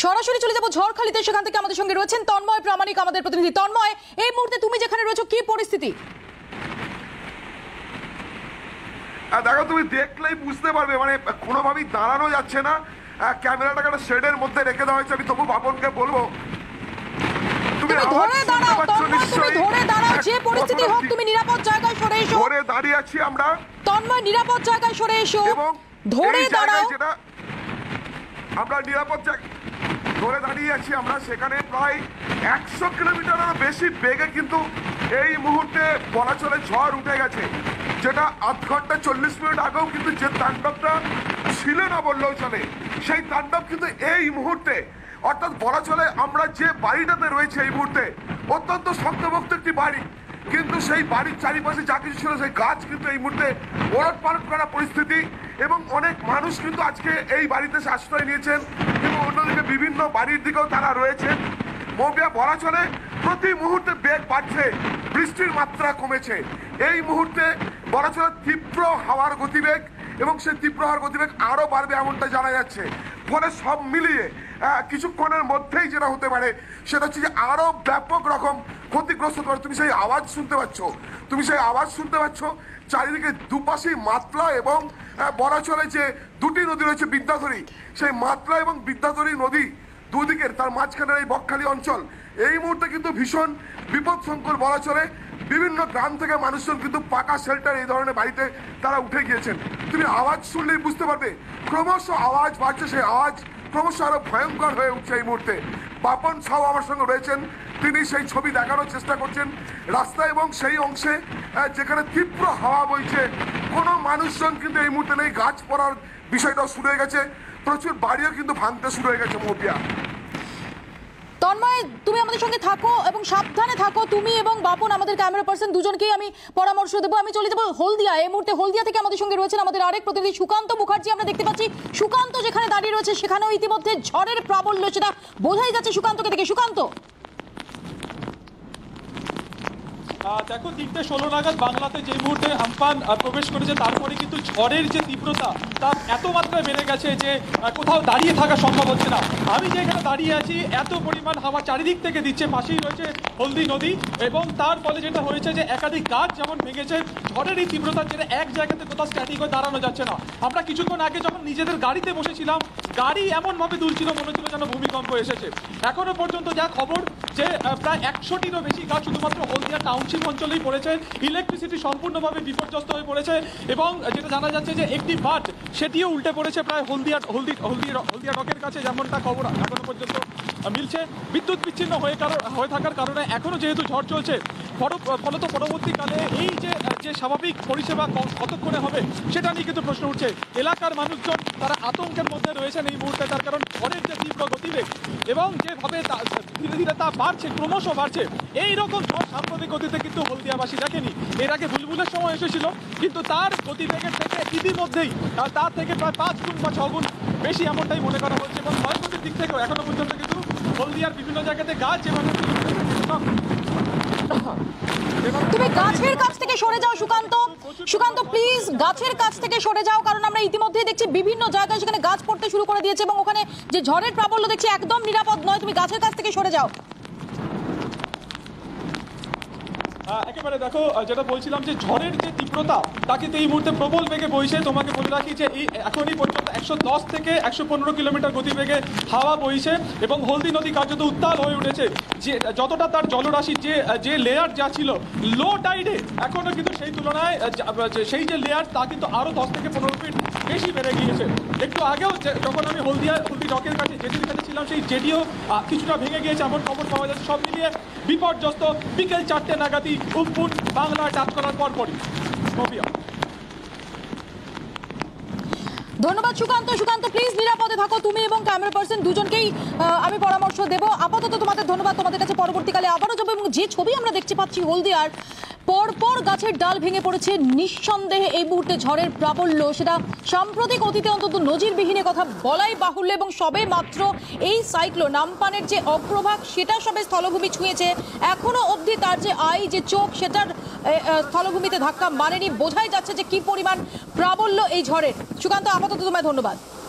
সরাসরি চলে যাব ঝড়খালিতে, সেখান থেকে আমাদের সঙ্গে রয়েছেন তন্ময় প্রামাণিক, আমাদের প্রতিনিধি। তন্ময়, এই মুহূর্তে তুমি যেখানে রয়েছো কি পরিস্থিতি? দেখো, তুমি দেখলেই বুঝতে পারবে, মানে কোনোভাবেই দাঁড়ানো যাচ্ছে না। ক্যামেরাটাকে একটা শেডের মধ্যে রেখে দেওয়া হয়েছে। আমি তবু বাপনকে বলবো তুমি ধরে দাঁড়াও, তন্ময় তুমি ধরে দাঁড়াও, যে পরিস্থিতি হোক তুমি নিরাপদ জায়গায় সরে এসো। ধরে দাঁড়িয়ে আছি আমরা, তন্ময় নিরাপদ জায়গায় সরে এসো এবং ধরে দাঁড়াও। যেটা আমরা নিরাপদ জায়গায় ধরে দাঁড়িয়ে আছি আমরা, সেখানে প্রায় 100 কিলোমিটারেরও বেশি বেগে কিন্তু এই মুহূর্তে বলা চলে ঝড় উঠে গেছে। যেটা আধ ঘন্টা 40 মিনিট আগেও কিন্তু যে তাণ্ডবটা ছিল না বললেও চলে, সেই তাণ্ডব কিন্তু এই মুহূর্তে, অর্থাৎ বলা চলে আমরা যে বাড়িটাতে রয়েছে এই মুহূর্তে অত্যন্ত শক্তভক্ত একটি বাড়ি, কিন্তু সেই বাড়ির চারিপাশে যা কিছু ছিল সেই গাছ কিন্তু এই মুহূর্তে ওলট পালট করা পরিস্থিতি। এবং অনেক মানুষ কিন্তু আজকে এই বাড়িতে আশ্রয় নিয়েছেন এবং অন্যদিকে বিভিন্ন বাড়ির দিকেও তারা রয়েছেন। মৌপিয়া, বলা চলে প্রতি মুহূর্তে বেগ বাড়ছে, বৃষ্টির মাত্রা কমেছে। এই মুহূর্তে বলা চলে তীব্র হাওয়ার গতিবেগ, এবং সেই তীব্র হাওয়ার গতিবেগ আরো বাড়বে এমনটা জানা যাচ্ছে। ফলে সব মিলিয়ে কিছুক্ষণের মধ্যেই যেটা হতে পারে সেটা হচ্ছে যে আরো ব্যাপক রকম ক্ষতিগ্রস্ত হতে পারে। তুমি সেই আওয়াজ শুনতে পাচ্ছ, চারিদিকে দুপাশেই মাতলা এবং বলা চলে যে দুটি নদী রয়েছে, বিদ্যাধরী। সেই মাতলা এবং বিদ্যাধরী নদী দুদিকের তার মাঝখানের এই বকখালি অঞ্চল এই মুহূর্তে কিন্তু ভীষণ বিপদসংকুল বলা চলে। বিভিন্ন গ্রাম থেকে মানুষজন কিন্তু পাকা শেল্টার এই ধরনের বাড়িতে তারা উঠে গিয়েছেন। তুমি আওয়াজ শুনলেই বুঝতে পারবে ক্রমশ আওয়াজ বাড়ছে, সেই আওয়াজ ক্রমশ আরো ভয়ঙ্কর হয়ে উঠছে এই মুহূর্তে। বাপন সাউ আমার সঙ্গে রয়েছেন, তিনি সেই ছবি দেখানোর চেষ্টা করছেন রাস্তা এবং সেই অংশে যেখানে তীব্র হাওয়া বইছে, কোনো মানুষজন কিন্তু এই মুহূর্তে নেই। গাছ পড়ার বিষয়টাও শুরু হয়ে গেছে, প্রচুর বাড়িও কিন্তু ভাঙতে শুরু হয়ে গেছে। মৌপিয়া, তন্ময় তুমি আমাদের সঙ্গে থাকো এবং সাবধানে থাকো। তুমি এবং বাপন, আমাদের ক্যামেরা পার্সন, দুজনকেই আমি পরামর্শ দেবো। আমি চলে যাবো হলদিয়া। এই মুহূর্তে হলদিয়া থেকে আমাদের সঙ্গে রয়েছেন আমাদের আরেক প্রতিনিধি সুকান্ত মুখার্জি। আমরা দেখতে পাচ্ছি সুকান্ত যেখানে দাঁড়িয়ে রয়েছে সেখানেও ইতিমধ্যে ঝড়ের প্রাবল্য, সেটা বোঝাই যাচ্ছে সুকান্তকে দেখে। সুকান্ত, দেখো, 3:16 নাগাদ বাংলাতে যে মুহূর্তে আমফান প্রবেশ করেছে তারপরে কিন্তু ঝড়ের যে তীব্রতা তা এত মাত্রায় বেড়ে গেছে যে কোথাও দাঁড়িয়ে থাকা সম্ভব হচ্ছে না। আমি যেখানে দাঁড়িয়ে আছি এত পরিমাণ হাওয়া চারিদিক থেকে দিচ্ছে, পাশেই রয়েছে হলদি নদী, এবং তার ফলে যেটা হয়েছে যে একাধিক গাছ যেমন ভেঙেছে, ঝড়ের এই তীব্রতার জন্য এক জায়গাতে কোথাও স্ট্যাটিক হয়ে দাঁড়ানো যাচ্ছে না। আমরা কিছুক্ষণ আগে যখন নিজেদের গাড়িতে বসেছিলাম, গাড়ি এমনভাবে দুলছিল মনে হচ্ছিল যেন ভূমিকম্প এসেছে। এখনো পর্যন্ত যা খবর যে প্রায় 100টিরও বেশি গাছ শুধুমাত্র হলদিয়া টাউনশিপ অঞ্চলেই পড়েছে। ইলেকট্রিসিটি সম্পূর্ণভাবে বিপর্যস্ত হয়ে পড়েছে, এবং যেটা জানা যাচ্ছে যে একটি বাঁধ সেটিও উল্টে পড়েছে প্রায় হলদিয়া ডকের কাছে, যেমনটা খবর এখনো পর্যন্ত মিলছে। বিদ্যুৎ বিচ্ছিন্ন হয়ে থাকার কারণে এখনো যেহেতু ঝড় চলছে, ফলত পরবর্তীকালে এই যে স্বাভাবিক পরিষেবা কতক্ষণে হবে সেটা নিয়ে কিন্তু প্রশ্ন উঠছে। এলাকার মানুষজন তারা আতঙ্কের মধ্যে রয়েছেন এই মুহূর্তে, তার কারণ ঝড়ের যে তীব্র গতিবেগ এবং যেভাবে ধীরে ধীরে তা বাড়ছে, ক্রমশ বাড়ছে। এইরকম ঝড় সাম্প্রতিক গতিতে কিন্তু হলদিয়াবাসী দেখেনি। এর আগে বুলবুলের সময় এসেছিল, কিন্তু তার গতিবেগের থেকে ইতিমধ্যেই তার থেকে প্রায় 5 গুণ বা 6 গুণ বেশি এমনটাই মনে করা হচ্ছে। এবং ক্ষয়ক্ষতির দিক থেকেও এখনো পর্যন্ত কিন্তু হলদিয়ার বিভিন্ন জায়গাতে গাছ যেভাবে তুমি গাছের কাছ থেকে সরে যাও। সুকান্ত প্লিজ গাছের কাছ থেকে সরে যাও, কারণ আমরা ইতিমধ্যেই দেখছি বিভিন্ন জায়গায় সেখানে গাছ পড়তে শুরু করে দিয়েছে এবং ওখানে যে ঝড়ের প্রাবল্য দেখছি একদম নিরাপদ নয়। তুমি গাছের কাছ থেকে সরে যাও। একেবারে দেখো, যেটা বলছিলাম যে ঝড়ের যে তীব্রতা তা কিন্তু এই মুহূর্তে প্রবল বেগে বইছে। তোমাকে বলে রাখি যে এখনই পর্যন্ত 110 থেকে 115 কিলোমিটার গতিবেগে হাওয়া বইছে, এবং হলদি নদী কার্যত উত্তাল হয়ে উঠেছে। যে যতটা তার জলরাশি যে লেয়ার যা ছিল লো টাইডে, এখনো কিন্তু সেই তুলনায় সেই যে লেয়ার তা কিন্তু আরো 10 থেকে 15 ফিট বেশি বেড়ে গিয়েছে। একটু আগেও যখন আমি হলদি ডকের কাছে জেডির কাছে ছিলাম, সেই জেডিও কিছুটা ভেঙে গিয়েছে এমন খবর পাওয়া যাচ্ছে। সব মিলিয়ে বিপর্যস্ত। বিকেল 4টে নাগাদই উম্পুন বাংলা টাচ করার পরপরই। ধন্যবাদ সুকান্ত। প্লিজ নিরাপদে থাকো। তুমি এবং ক্যামেরা পার্সন দুজনকেই আমি পরামর্শ দেব। আপাতত তোমাদের ধন্যবাদ। তোমাদের কাছে পরবর্তীকালে আবারও যাবো। এবং যে ছবি আমরা দেখতে পাচ্ছি হলদিয়ার, পরপর গাছের ডাল ভেঙে পড়েছে, নিঃসন্দেহে এই মুহূর্তে ঝড়ের প্রাবল্য সেটা সাম্প্রতিক অতীতে অন্তত নজিরবিহীন কথা বলাই বাহুল্য। এবং সবে মাত্র এই সাইক্লোন আমপানের যে অগ্রভাগ সেটা সবে স্থলভূমি ছুঁয়েছে, এখনো অবধি তার যে চোখ সেটার স্থলভূমিতে ধাক্কা মারেনি। বোঝাই যাচ্ছে যে কি পরিমাণ প্রাবল্য এই ঝড়ের। সুকান্ত, আপাতত তোমায় ধন্যবাদ।